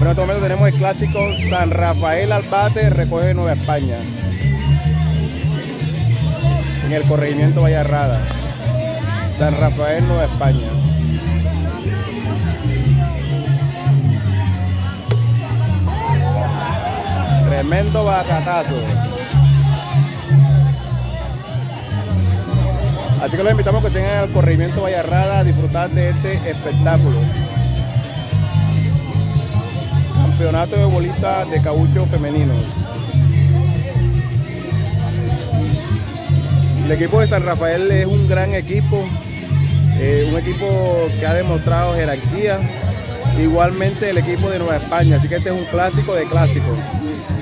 en este momento tenemos el clásico San Rafael al bate, recoge Nueva España. En el corregimiento Vallarrada. San Rafael, Nueva España. Tremendo bacatazo. Así que los invitamos a que estén al corregimiento Vallarrada a disfrutar de este espectáculo. Campeonato de bolita de caucho femenino. El equipo de San Rafael es un gran equipo, un equipo que ha demostrado jerarquía. Igualmente el equipo de Nueva España, así que este es un clásico de clásicos.